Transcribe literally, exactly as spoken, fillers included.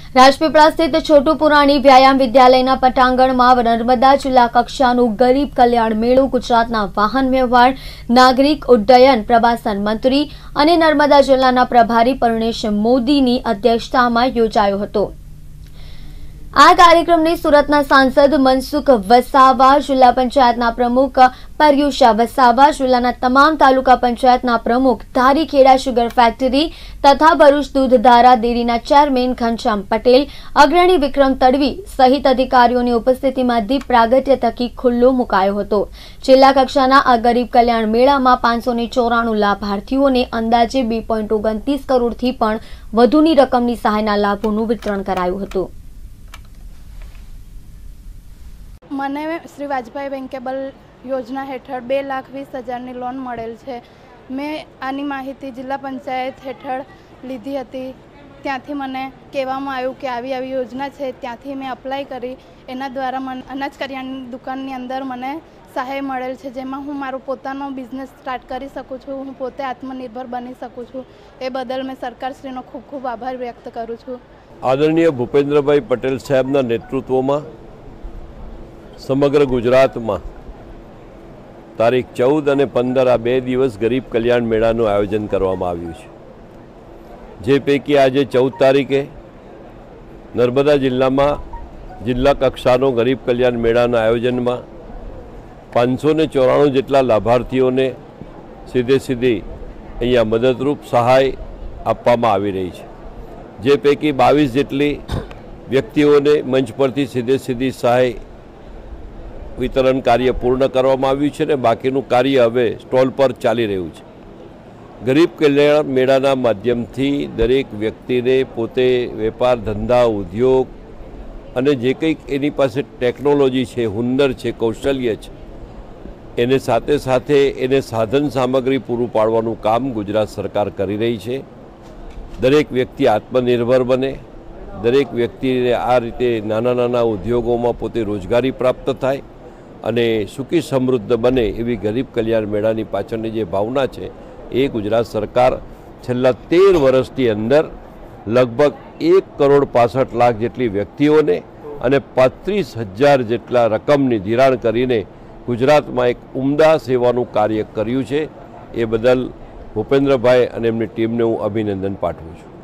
રાજપીપળા સ્થિત છોટુ પુરાણી વ્યાયામ વિદ્યાલયના પટાંગણમાં નર્મદા જિલ્લા કક્ષાનું ગરીબ કલ્યાણ મેળો ગુજરાતના વાહન વ્યવહાર, નાગરિક ઉડ્ડયન, પ્રવાસન મંત્રી અને નર્મદા જિલ્લાના પ્રભારી પરણેશ મોદીની અધ્યક્ષતામાં યોજાયો હતો। આ કાર્યક્રમને સુરતના સાંસદ મનસુખ વસાવા, જિલ્લા પંચાયતના પ્રમુખ પર્યુષા વસાવા, જિલ્લાના તમામ તાલુકા પંચાયતના પ્રમુખ, ધારીખેડા શુગર ફેક્ટરી તથા ભરૂચ દૂધધારા ડેરીના ચેરમેન ઘનશ્યામ પટેલ, અગ્રણી વિક્રમ તડવી સહિત અધિકારીઓની ઉપસ્થિતિમાં દીપ પ્રાગટ્ય થકી ખુલ્લો મુકાયો હતો। જિલ્લા કક્ષાના આ ગરીબ કલ્યાણ મેળામાં પાંચસો ને ચોરાણું લાભાર્થીઓને અંદાજે બે પોઈન્ટ ઓગણત્રીસ કરોડથી પણ વધુની રકમની સહાયના લાભોનું વિતરણ કરાયું હતું। મને શ્રી વાજપાઈ બેંકેબલ યોજના હેઠળ બે લાખ વીસ હજારની લોન મળેલ છે। મેં આની માહિતી જિલ્લા પંચાયત હેઠળ લીધી હતી। ત્યાંથી મને કહેવામાં આવ્યું કે આવી આવી યોજના છે। ત્યાંથી મેં અપ્લાય કરી। એના દ્વારા મને અનાજ કરિયાણાની દુકાનની અંદર મને સહાય મળેલ છે, જેમાં હું મારો પોતાનો બિઝનેસ સ્ટાર્ટ કરી શકું છું, હું પોતે આત્મનિર્ભર બની શકું છું। એ બદલ મેં સરકારશ્રીનો ખૂબ ખૂબ આભાર વ્યક્ત કરું છું। આદરણીય ભૂપેન્દ્રભાઈ પટેલ સાહેબના નેતૃત્વમાં સમગ્ર ગુજરાતમાં તારીખ ચૌદ અને પંદર આ બે દિવસ ગરીબ કલ્યાણ મેળાનું આયોજન કરવામાં આવ્યું છે, જે પૈકી આજે ચૌદ તારીખે નર્મદા જિલ્લામાં જિલ્લા કક્ષાનો ગરીબ કલ્યાણ મેળાના આયોજનમાં પાંચસો ને ચોરાણું જેટલા લાભાર્થીઓને સીધે સીધી અહીંયા મદદરૂપ સહાય આપવામાં આવી રહી છે, જે પૈકી બાવીસ જેટલી વ્યક્તિઓને મંચ પરથી સીધે સીધી સહાય વિતરણ કાર્ય પૂર્ણ કરવામાં આવ્યું છે અને બાકીનું કાર્ય હવે સ્ટોલ પર ચાલી રહ્યું છે। ગરીબ કલ્યાણ મેળાના માધ્યમથી દરેક વ્યક્તિને પોતે વેપાર ધંધા ઉદ્યોગ અને જે કંઈક એની પાસે ટેકનોલોજી છે, હુનર છે, કૌશલ્ય છે, એને સાથે સાથે એને સાધન સામગ્રી પૂરું પાડવાનું કામ ગુજરાત સરકાર કરી રહી છે। દરેક વ્યક્તિ આત્મનિર્ભર બને, દરેક વ્યક્તિને આ રીતે નાના નાના ઉદ્યોગોમાં પોતે રોજગારી પ્રાપ્ત થાય અને સુખી સમૃદ્ધ બને એવી ગરીબ કલ્યાણ મેળાની પાછળની જે ભાવના છે એ ગુજરાત સરકાર છેલ્લા તેર વર્ષની અંદર લગભગ એક કરોડ પાસઠ લાખ જેટલી વ્યક્તિઓને અને પાંત્રીસ હજાર જેટલા રકમની ધિરાણ કરીને ગુજરાતમાં એક ઉમદા સેવાનું કાર્ય કર્યું છે। એ બદલ ભૂપેન્દ્રભાઈ અને એમની ટીમને હું અભિનંદન પાઠવું છું।